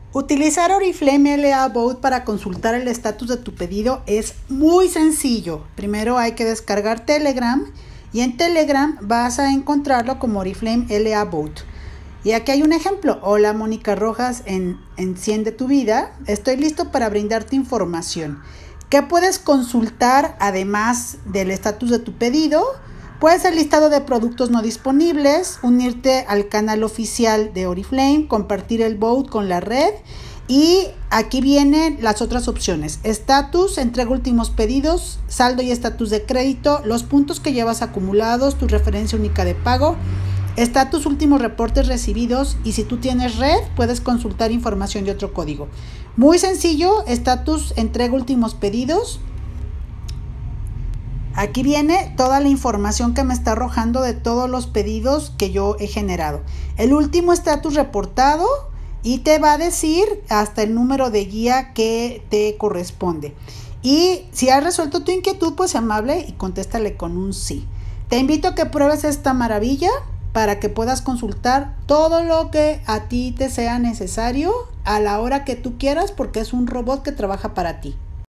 Utilizar Oriflame LA Boat para consultar el estatus de tu pedido es muy sencillo. Primero hay que descargar Telegram y en Telegram vas a encontrarlo como Oriflame LA Boat. Y aquí hay un ejemplo. Hola, Mónica Rojas en Enciende tu Vida. Estoy listo para brindarte información. ¿Qué puedes consultar además del estatus de tu pedido? Puedes el listado de productos no disponibles, unirte al canal oficial de Oriflame, compartir el boat con la red y aquí vienen las otras opciones. Estatus, entrega últimos pedidos, saldo y estatus de crédito, los puntos que llevas acumulados, tu referencia única de pago, estatus últimos reportes recibidos y si tú tienes red puedes consultar información de otro código. Muy sencillo, estatus, entrega últimos pedidos. Aquí viene toda la información que me está arrojando de todos los pedidos que yo he generado. El último estatus reportado y te va a decir hasta el número de guía que te corresponde. Y si has resuelto tu inquietud, pues amable y contéstale con un sí. Te invito a que pruebes esta maravilla para que puedas consultar todo lo que a ti te sea necesario a la hora que tú quieras porque es un robot que trabaja para ti.